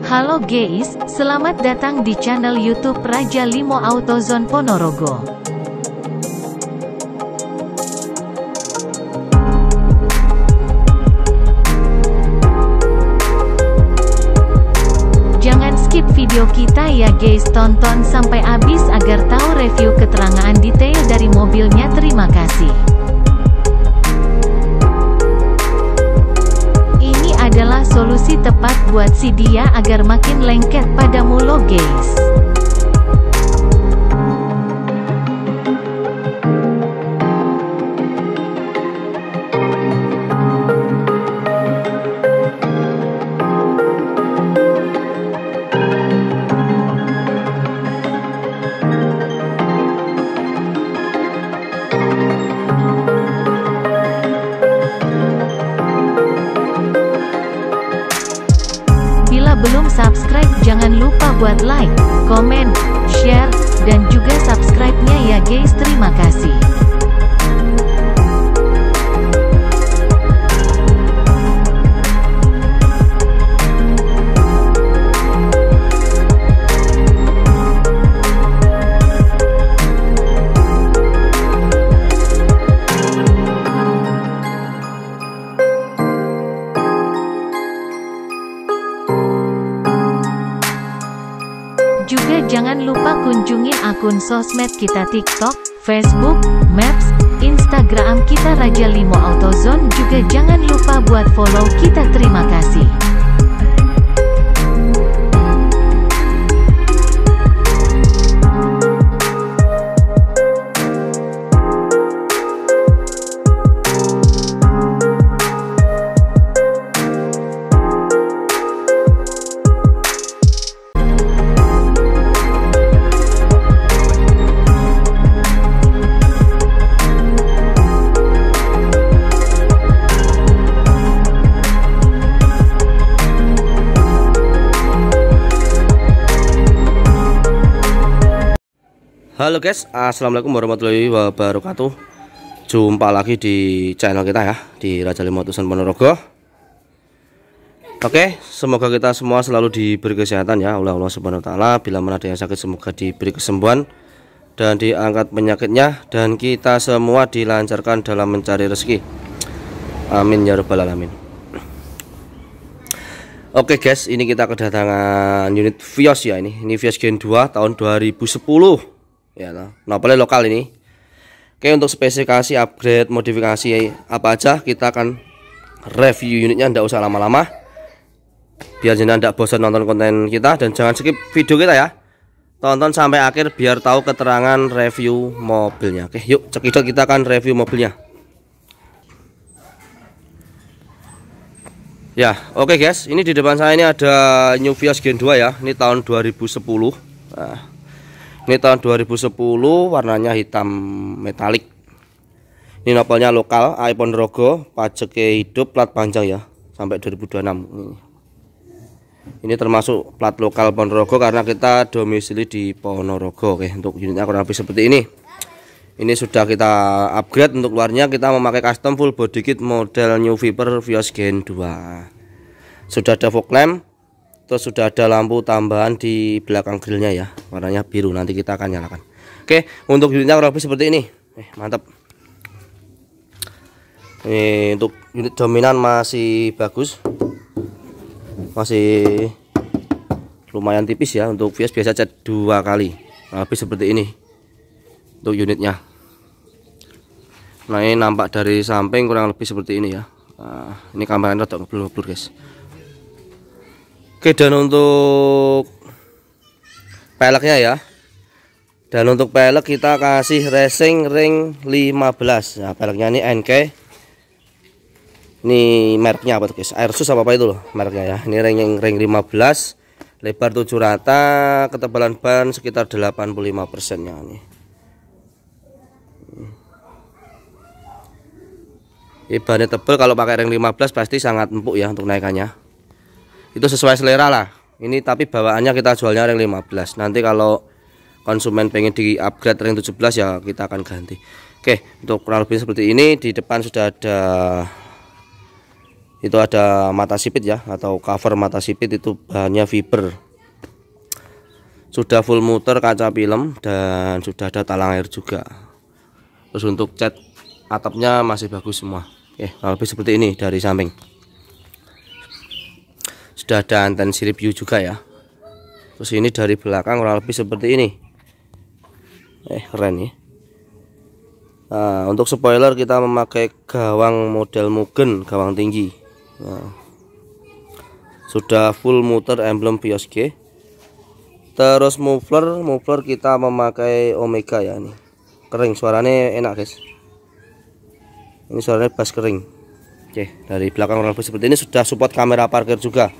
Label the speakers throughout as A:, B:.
A: Halo guys, selamat datang di channel YouTube Raja Limo Autozone Ponorogo. Jangan skip video kita ya guys, tonton sampai habis agar tahu review keterangan detail dari mobilnya. Terima kasih. Adalah solusi tepat buat si dia agar makin lengket padamu lo guys. Belum subscribe, jangan lupa buat like, komen, share, dan juga subscribe-nya ya guys. Terima kasih. Juga jangan lupa kunjungi akun sosmed kita TikTok, Facebook, Maps, Instagram kita Raja Limo Autozone. Juga jangan lupa buat follow kita. Terima kasih.
B: Halo guys, assalamualaikum warahmatullahi wabarakatuh. Jumpa lagi di channel kita ya, di Raja Limo Autozone Ponorogo. Oke, semoga kita semua selalu diberi kesehatan ya oleh Allah Subhanahu wa taala. Bila mana ada yang sakit, semoga diberi kesembuhan dan diangkat penyakitnya, dan kita semua dilancarkan dalam mencari rezeki. Amin ya rabbal alamin. Oke guys, ini kita kedatangan unit Vios ya, ini Vios Gen 2 tahun 2010. Ya, nopelnya lokal ini. Oke, untuk spesifikasi, upgrade, modifikasi apa aja kita akan review unitnya. Ndak usah lama-lama, biar jenengan ndak bosan nonton konten kita, dan jangan skip video kita ya. Tonton sampai akhir biar tahu keterangan review mobilnya. Oke, yuk cekidot kita akan review mobilnya. Ya, oke guys, ini di depan saya ini ada New Vios Gen 2 ya. Ini tahun 2010. Nah, ini tahun 2010, warnanya hitam metalik. Ini nopelnya lokal, AI Ponorogo, pajaknya hidup, plat panjang ya, sampai 2026. Ini termasuk plat lokal Ponorogo karena kita domisili di Ponorogo. Oke, untuk unitnya kurang lebih seperti ini. Ini sudah kita upgrade. Untuk luarnya kita memakai custom full body kit model New Viper Vios Gen 2. Sudah ada fog lamp. Terus sudah ada lampu tambahan di belakang grillnya ya, warnanya biru, nanti kita akan nyalakan. Oke, untuk unitnya kurang lebih seperti ini. Mantap. Ini untuk unit dominan masih bagus, masih lumayan tipis ya. Untuk Vios biasa cat 2 kali, lebih seperti ini untuk unitnya. Nah, ini nampak dari samping kurang lebih seperti ini ya. Nah, ini kameranya rada ngeblur-ngeblur guys. Oke, dan untuk peleknya ya, dan untuk pelek kita kasih racing ring 15. Nah, peleknya ini NK. Ini mereknya apa tuh guys? Airsus apa itu loh mereknya ya. Ini ring 15, lebar 7 rata, ketebalan ban sekitar 85% nya nih. Ini bannya tebal, kalau pakai ring 15 pasti sangat empuk ya untuk naikannya. Itu sesuai selera lah. Ini tapi bawaannya kita jualnya ring 15. Nanti kalau konsumen pengen di upgrade ring 17 ya kita akan ganti. Oke, untuk kurang lebih seperti ini. Di depan sudah ada Itu ada mata sipit ya, atau cover mata sipit, itu bahannya fiber. Sudah full muter kaca film dan sudah ada talang air juga. Terus untuk cat atapnya masih bagus semua. Oke, lebih seperti ini dari samping. Sudah ada anten sirip view juga ya. Terus ini dari belakang kurang lebih seperti ini. Keren ya. Nah, untuk spoiler kita memakai gawang model Mugen, gawang tinggi. Nah, sudah full muter emblem Vios G. Terus muffler kita memakai Omega ya, ini kering, suaranya enak guys. Ini suaranya bass kering. Oke, dari belakang kurang lebih seperti ini. Sudah support kamera parkir juga.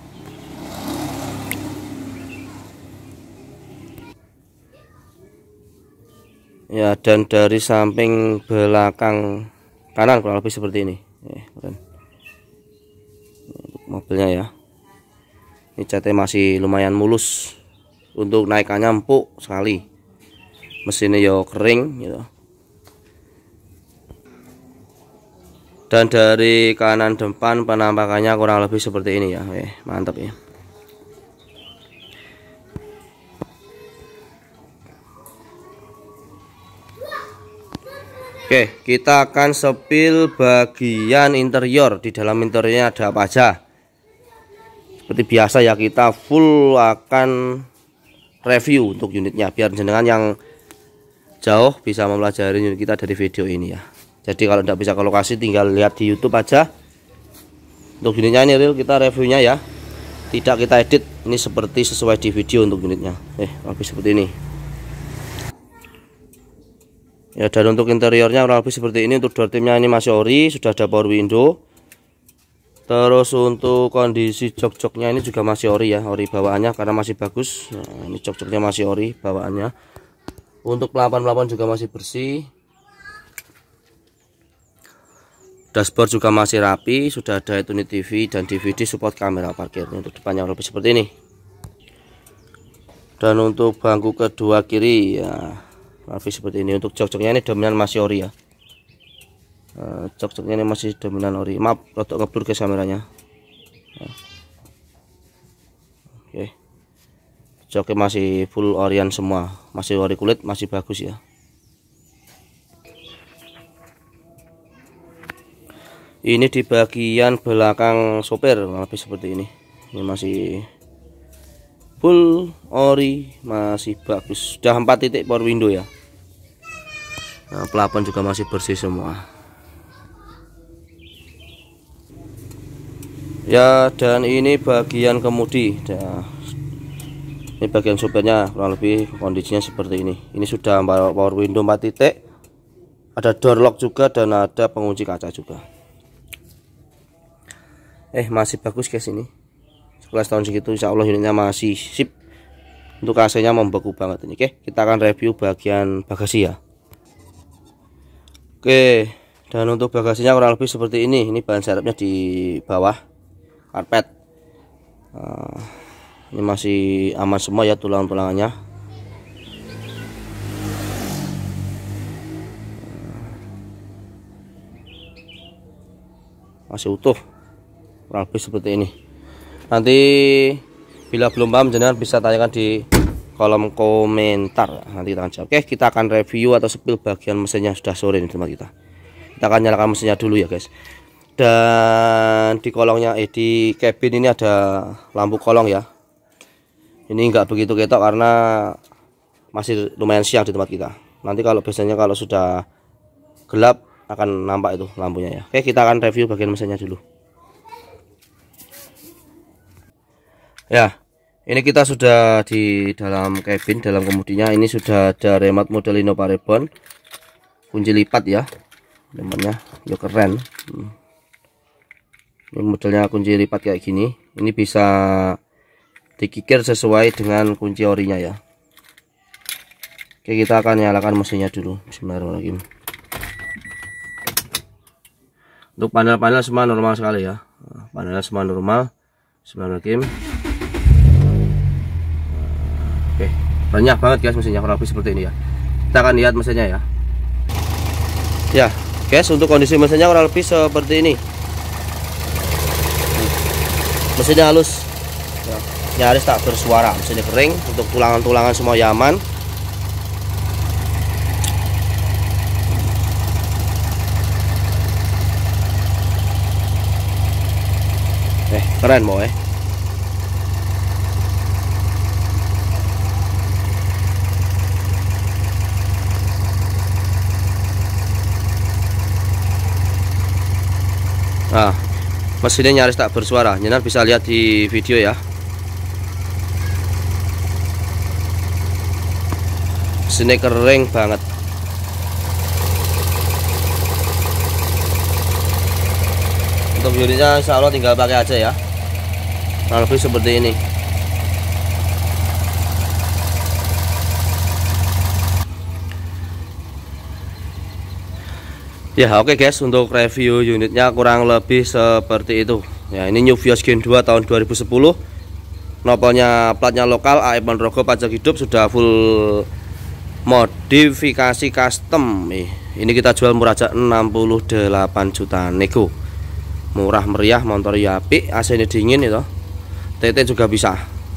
B: Ya, dan dari samping belakang kanan kurang lebih seperti ini. Keren. Untuk mobilnya ya. Ini catnya masih lumayan mulus. Untuk naikannya empuk sekali. Mesinnya ya kering gitu. Dan dari kanan depan penampakannya kurang lebih seperti ini ya. Mantap ya. Oke, kita akan sepil bagian interior. Di dalam interiornya ada apa aja. Seperti biasa ya, kita full akan review untuk unitnya, biar jenengan yang jauh bisa mempelajari unit kita dari video ini ya. Jadi kalau tidak bisa ke lokasi, tinggal lihat di YouTube aja. Untuk unitnya ini real kita reviewnya ya, tidak kita edit. Ini seperti sesuai di video untuk unitnya. Lebih seperti ini ya. Dan untuk interiornya kurang lebih seperti ini. Untuk door trimnya ini masih ori, sudah ada power window. Terus untuk kondisi jok-joknya ini juga masih ori ya, ori bawaannya karena masih bagus. Nah, ini jok-joknya masih ori bawaannya. Untuk pelapon-pelapon juga masih bersih. Dashboard juga masih rapi, sudah ada unit TV dan DVD support kamera parkir. Untuk depannya lebih seperti ini. Dan untuk bangku kedua kiri ya lebih seperti ini. Untuk jok-joknya ini dominan masih ori ya. Jok-joknya ini masih dominan ori. Maaf, rotok ngeblur guys kameranya. Oke. Joknya masih full orian semua, masih ori kulit, masih bagus ya. Ini di bagian belakang sopir lebih seperti ini. Ini masih full ori, masih bagus. Sudah 4 titik power window ya. Nah, pelapon juga masih bersih semua. Ya, dan ini bagian kemudi. Nah, ini bagian sopirnya kurang lebih kondisinya seperti ini. Ini sudah power window 4 titik. Ada door lock juga dan ada pengunci kaca juga. Masih bagus guys ini. 11 tahun segitu insya Allah unitnya masih sip. Untuk AC-nya membeku banget ini. Oke, kita akan review bagian bagasi ya. Oke, dan untuk bagasinya kurang lebih seperti ini. Ini bahan serepnya di bawah karpet. Ini masih aman semua ya tulang-tulangannya. Masih utuh, kurang lebih seperti ini. Nanti bila belum paham jangan bisa tanyakan di kolom komentar, nanti kita akan jawab. Oke, kita akan review atau sepil bagian mesinnya. Sudah sore nih tempat kita akan nyalakan mesinnya dulu ya guys. Dan di kolongnya di cabin ini ada lampu kolong ya. Ini enggak begitu ketok karena masih lumayan siang di tempat kita. Nanti kalau biasanya kalau sudah gelap akan nampak itu lampunya ya. Oke, kita akan review bagian mesinnya dulu. Ya, ini kita sudah di dalam cabin, dalam kemudinya. Ini sudah ada remote model Innova Reborn, kunci lipat ya. Namanya ya keren. Ini modelnya kunci lipat kayak gini. Ini bisa dikikir sesuai dengan kunci orinya ya. Oke, kita akan nyalakan mesinnya dulu. Bismillahirrahmanirrahim. Untuk panel-panel semua normal sekali ya. Panelnya semua normal. Bismillahirrahmanirrahim. Oke, banyak banget guys mesinnya, kurang lebih seperti ini ya. Kita akan lihat mesinnya ya. Ya guys, untuk kondisi mesinnya kurang lebih seperti ini. Mesinnya halus ya, nyaris tak bersuara. Mesinnya kering, untuk tulangan-tulangan semua aman. Keren boy. Nah, mesinnya nyaris tak bersuara. Nyenar bisa lihat di video ya. Mesinnya kering banget. Untuk unitnya insya Allah tinggal pakai aja ya. Nah, lebih seperti ini. Ya oke guys, untuk review unitnya kurang lebih seperti itu ya. Ini New Vios Gen 2 tahun 2010. Nopolnya platnya lokal, AE Ponorogo, pajak hidup, sudah full modifikasi custom. Ini kita jual murah aja 68 juta nego. Murah meriah, motor ya apik, AC ini dingin itu. TT juga bisa.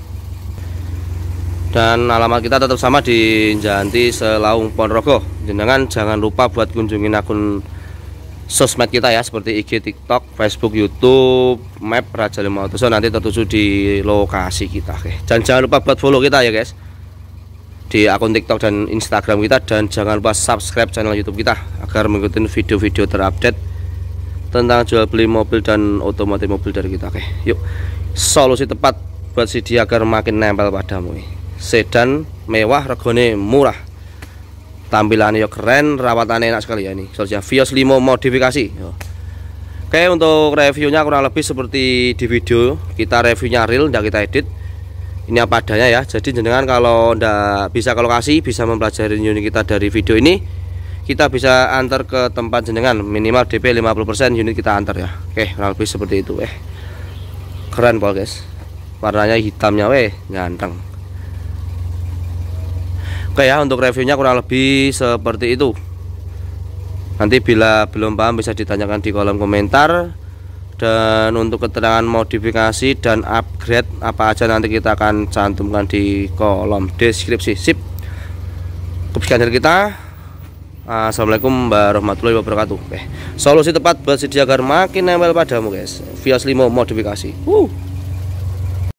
B: Dan alamat kita tetap sama di Janti Selaung Ponorogo. Jenengan jangan lupa buat kunjungin akun sosmed kita ya, seperti IG, TikTok, Facebook, YouTube, Map Raja Lima Autozone, nanti tertuju di lokasi kita. Oke. Dan jangan lupa buat follow kita ya guys, di akun TikTok dan Instagram kita. Dan jangan lupa subscribe channel YouTube kita agar mengikuti video-video terupdate tentang jual beli mobil dan otomotif mobil dari kita. Oke, yuk, solusi tepat buat si dia agar makin nempel padamu. Sedan mewah, regone murah, tampilannya yo keren, rawatannya enak sekali ya. Ini soalnya Vios Limo modifikasi. Oke, untuk reviewnya kurang lebih seperti di video. Kita reviewnya real, tidak kita edit. Ini apa adanya ya. Jadi jenengan kalau ndak bisa ke lokasi, bisa mempelajari unit kita dari video ini, kita bisa antar ke tempat jenengan, minimal DP 50% unit kita antar ya. Oke, kurang lebih seperti itu. Keren pol guys, warnanya hitamnya ganteng. Oke ya, untuk reviewnya kurang lebih seperti itu. Nanti bila belum paham bisa ditanyakan di kolom komentar. Dan untuk keterangan modifikasi dan upgrade apa aja nanti kita akan cantumkan di kolom deskripsi. Sip. Sekian dari kita. Assalamualaikum warahmatullahi wabarakatuh. Solusi tepat buat si dia agar makin nempel padamu guys. Vios Limo modifikasi.